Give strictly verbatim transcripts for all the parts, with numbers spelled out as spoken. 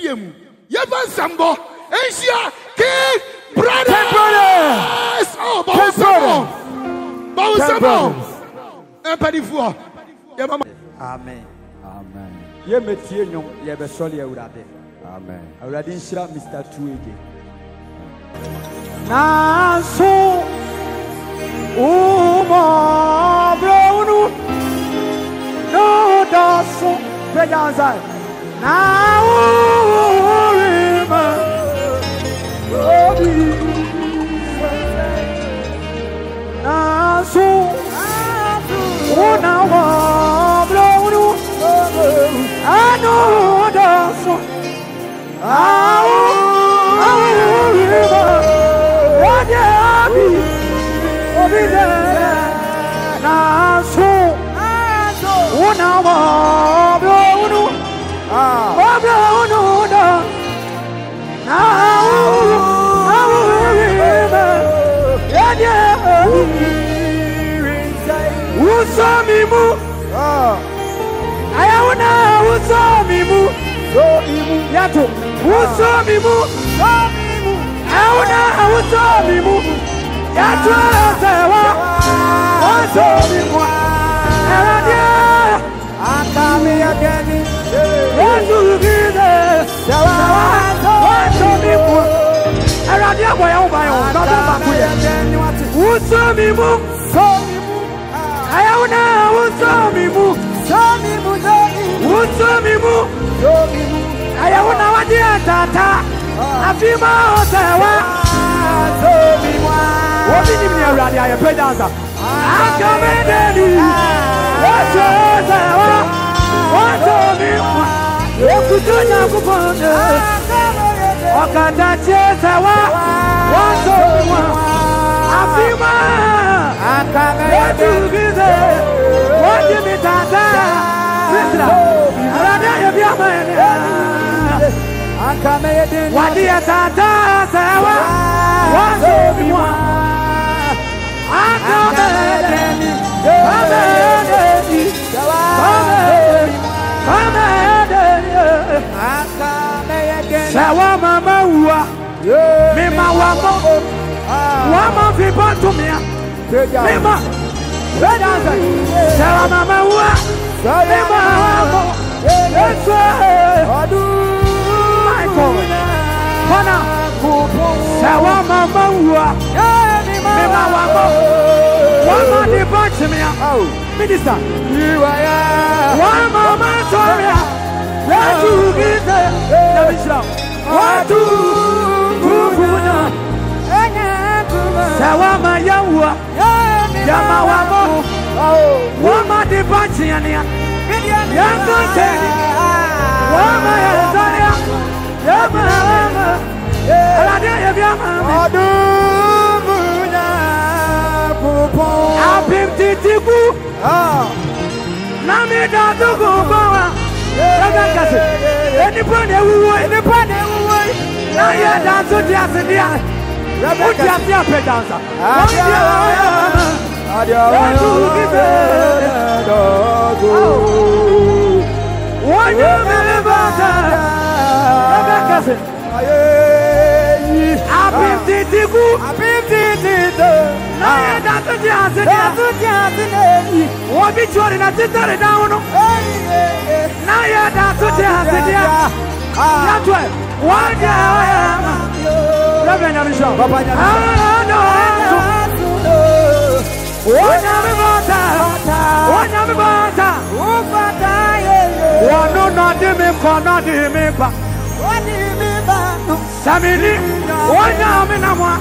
mu. Yeva Sambo. Asia King Brothers. Oh, Bawusamo. Bawusamo. Empadifuo. Amen. Amen. Ye metie nyom ye be soli awurade. Amen. Awurade nshira Mister Tuege. Na so umo bronu no daso pejanza. Na urima obi na so una wa bronu ano daso au urima obi obi na so una wa bronu ah bronu da au urima obi Usamimu, ah, ayawuna usamimu, usamimu, yato, usamimu, usamimu, ayawuna usamimu, yato sewa, usamimu, ayawuna, akami ageni, yato gide, sewa, usamimu, ayawuna kwa yau bayo, bado bakuye, usamimu, ayawuna usamimu usamimu usamimu ayawuna wadia tata afima osewa usamimu obi ni mi awrade aye pedanza akamedeni osewa usamimu ekutunya kupone okata chesewa usamimu afima akamedeni what you be tata? Sister, Arada you be a man. Akamedeni. What you tata? Sawa. What you be one? Akamedeni. Akamedeni. Akamedeni. Akamedeni. Sawa mama uwa. Mima wamo. Wamo vipo tumia. Mima. Sawa mama wa Sawa mama Yes Adu Michael Kona Sawa mama wa Mima wamo Wama di bachimia Minister Wama masoria Watu gite Nabishla Watu Kukuna Sawa mayawa Yama wamo Wama di bachimia Yango teni Wama yazania Yama wama Aladia yabyama Adu Muna Pupo Apim titiku Nami datuku bawa Raga kasi Enipone uwe Enipone uwe Na ye dansu diasi diasi Uti asia pedanza Uti asia Adia Watu kipe Dogo Wanyu melebata Rebecca se Apim titiku Apim titiku Na ye dansu diasi Dansu diasi Wabi chori na titari na uno Na ye dansu diasi diasi Yatwe Wanya wayama Reverend Abisha Papa Nyamisha Wanya mibata Wanya mibata Ufata Wano na dimi kona dimi pa Wadimi pa Samili Wanya minamwa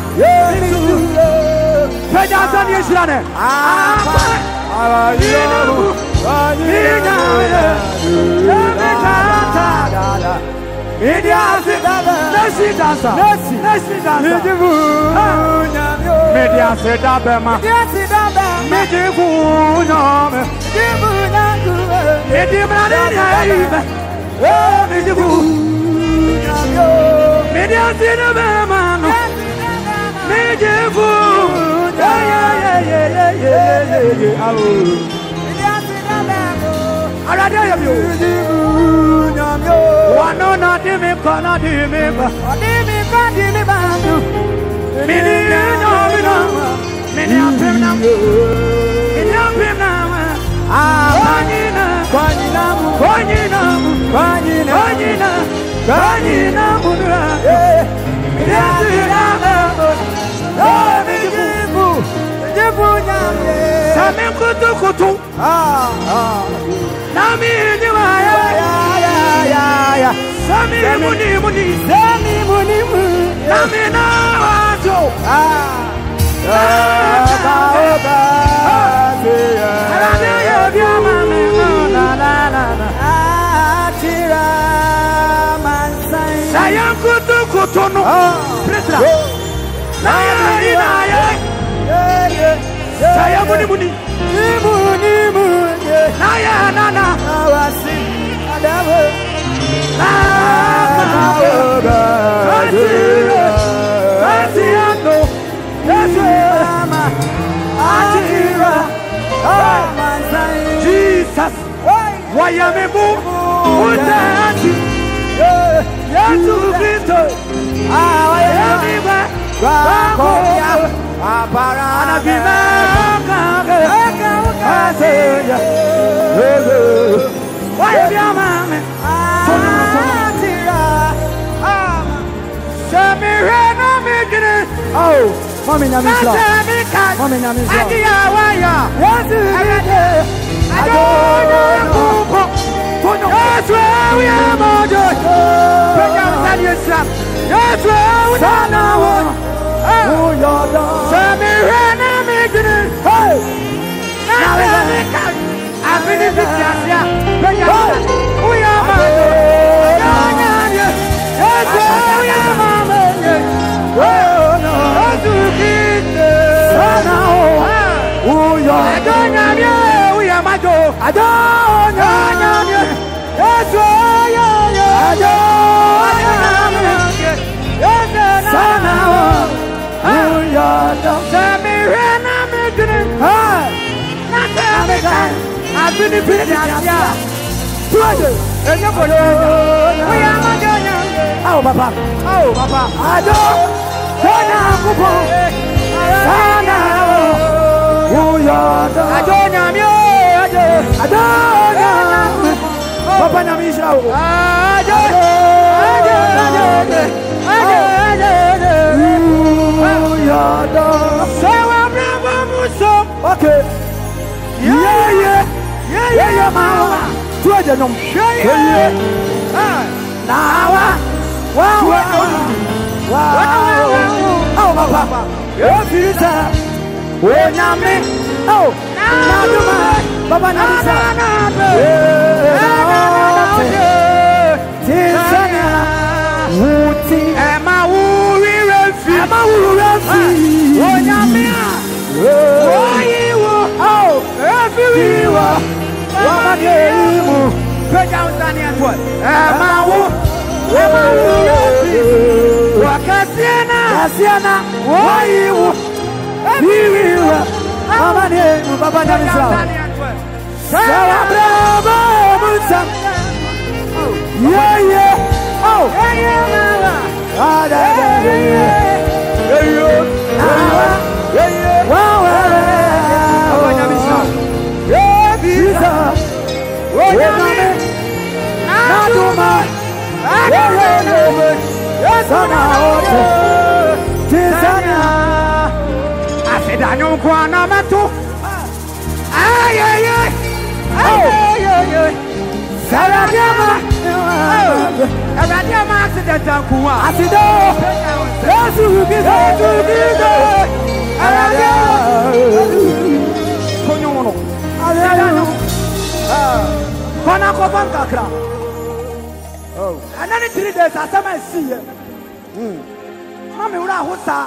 Peja zani yeshirane Apa Inamu Inamu Inamu Mediasi Nesi dansa Nesi Nesi dansa Midivu Mediasi dabema Mediasi dabema Midivu nyame Midivu nyame Midivu nyame Oh midivu nyame Mediasi dabema Midivu nyame Yeah yeah yeah yeah yeah yeah yeah Mediasi dabema Arade yabio. Wano na di me kona di me ba. Di me kona di me ba. Mini no mi no. Mini apem na. Mini apem na. Ah, kwanina, kwanina, kwanina, kwanina, kwanina, kwanina mura. Eh, kwanina. Oh, mi jibu, jibu nyame. Sami kutu kutu. Ah, ah. Nami niwa ya ya ya ya ya. Sami muni muni, sami muni muni. Nami na wajo. Ah, ah, ah, Sayang kutu kutu no, presra. Naya naya, sayang muni muni, muni muni. Naya nana, awasi adamu. Naya, asiro, asiro, asiro, asiro. Jesus, why am I moving? Yesu Kristo, ah, why am I back? Apara, why am I man? Oh, mommy, I'm in love. Mommy, I'm in love. What do you I don't know. That's where we are, Mojo. That's where we are now. Oh, you're done. Send me right now, making it. Hey, now I'm in the picture. We are Mojo. That's where we are, Mama. Oh, no. That's who did it. Oh, you're I don't know. We are Mojo. I don't know. That's why I don't know. Sana, oh, you're done. Send me right now, making it. Hey, not that I've been in Pinya. Brother, and you're going to we are Mojo. Oh, Papa. Oh, Papa. I don't know. Sana, oh, you're done. I don't know. I don't know. Papa na misra o. Ajo. Ajo. Ajo. Ajo. Yada. Sawa bravo muso. Okay. Yeah yeah. Yeah yeah yeah mama. Tu aja nom. Yeah yeah. Ah. Nawa. Wow wow. Wow. Oh papa. Yo pizza. O nyame. Oh. Na duma. Papa na misra. Wuti ema wuri refi ema wuri refi onyamia oyiwo oh refi wiwo wama deimu peja usani atwa ema wu ema wuri refi wakasiana kasiana oyiwo wiwo wama deimu baba nyamisa sawa bravo musa yeah yeah oh yeah yeah mama ah da da yeah yeah yeah yeah wow wow oh nyamisa yeah bisa oh nyame na duma yeah yeah yeah sana ote tisana afeda nyonko anamato ay ay ay ay ay ay Saladiama, Saladiama accident kuwa. Asido, Yesu bizo, Yesu bizo. Saladiama, konyo mono. Saladiama, ah, kona kobanka kra. Oh, anani three days asama see. Hmm, mami ura hosa.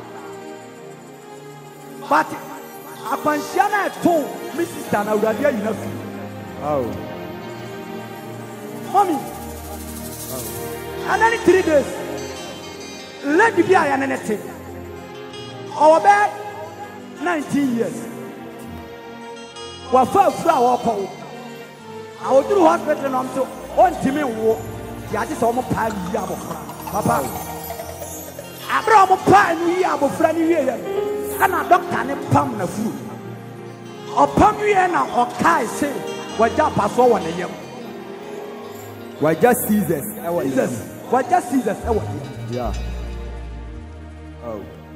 But akwansiana eto, mi sister na ura dia yina fi. Oh. Mommy, oh. And then in three days, let me be a anything. Our bed, nineteen years. We're first flower call. I will do hospital on so on Timmy war. The artist almost pie yabo. Papa. I brought a pie yabo friend here. And a doctor and pam the food. Or pam yena or Kai say, what job I saw one a young. Why just Caesars? Jesus. Why just Caesars? Yeah. Oh.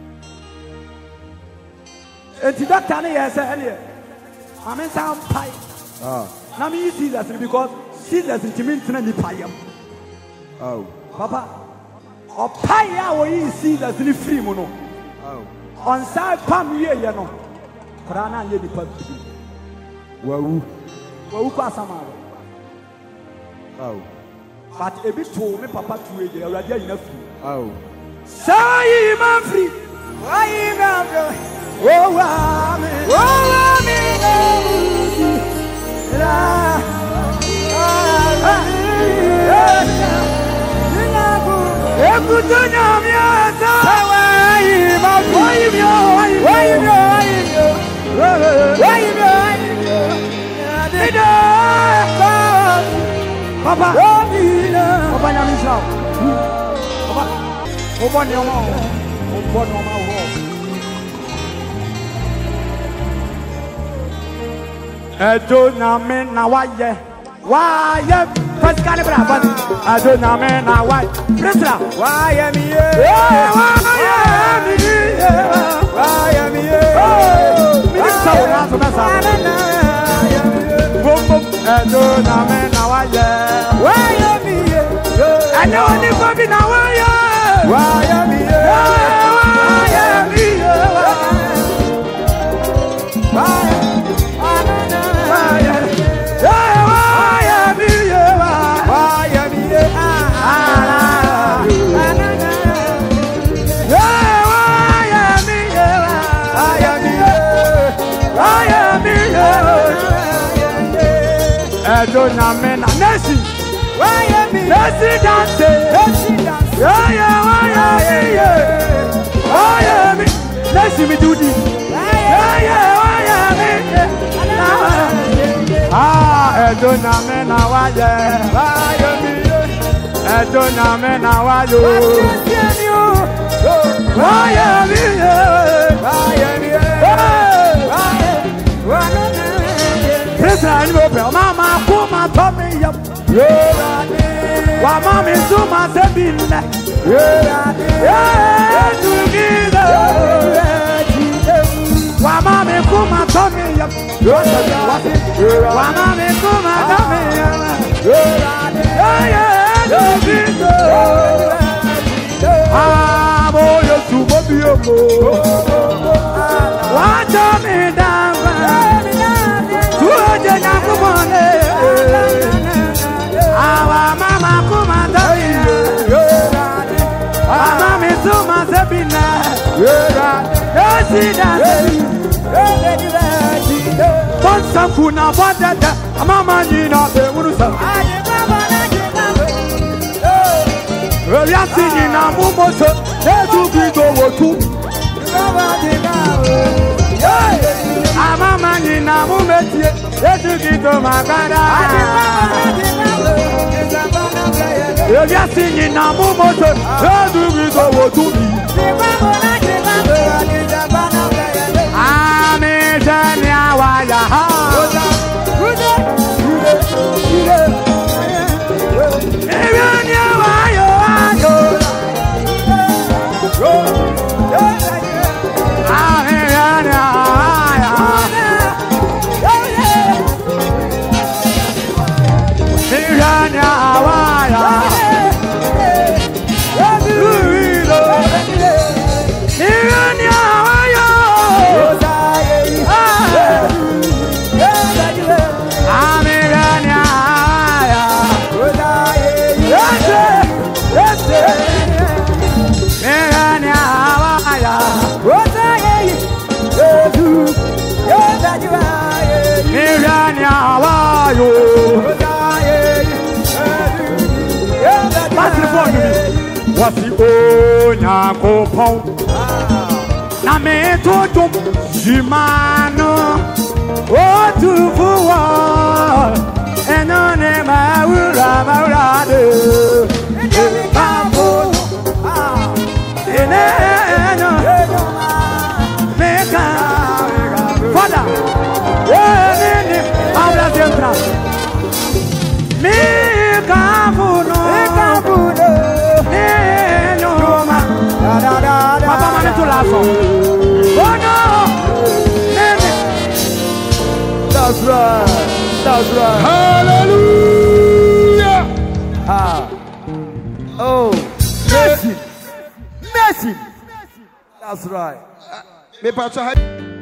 And the doctor said, I'm in some pie. Ah. Now me Caesars because Caesars is mean pie. Oh. Papa. Or pie or you Caesars in the free mono. Oh. On side pam ye, you know. Prana ye the pub. Wow. Well, pass some. Oh. But a bit told me, Papa, to a already enough. Oh. Say, man, free. Why, man? Oh, I'm in. Oh, I'm in. Papa, Papa, I'm in shop. Papa, open your mouth. Open your mouth. I don't know, man, now why, why, first kind of brother. I don't know, man, now why, Priscilla, why am I here? Why am I here? Why am I here? Oh, Minister, we have to mess up. Boom, boom, I don't know, man, now why, why am I here? I know only for me now, why, why am I here? Why am I here? Why? I don't know, man. Nancy, why am I? Nancy dance, Nancy dance. Yeah, yeah, why am I? Why am I? Nancy me do this. Yeah, yeah, why am I? Ah, I don't know, man. Why am I? I don't know, man. Why you? Why am I? Why am I? Listen, Mama, Puma, Tommy, up. Why, Mammy, so much have been together. Why, Mammy, Puma, Tommy, up. Why, Mammy, Puma, Tommy, ah, boy, you're too watch me down. Our mama come and die. Our mama is so much happy now. Don't see that. Once some food now, but that mama need not be able to. We are singing a mumo so. Let's do it over two. Ama mani na mumetie, yesu kito magara. Yesu singi na mumoto, yesu kito wotumi. Ame jeni awaya ha. Jeni awayo ayo. Ame jeni awaya. Miranya awaya, Miranya awaya, ah, Miranya awaya, yes, yes, Miranya awaya, Miranya awaya. Wasi onya kopon na me totum jimano o tu fuwa and on him I will ride. Father, me kabuno, kabuno, no ma, Papa mami tu lazo. Oh no, that's right, that's right. Hallelujah. Ah, oh, mercy, mercy. That's right. Me patch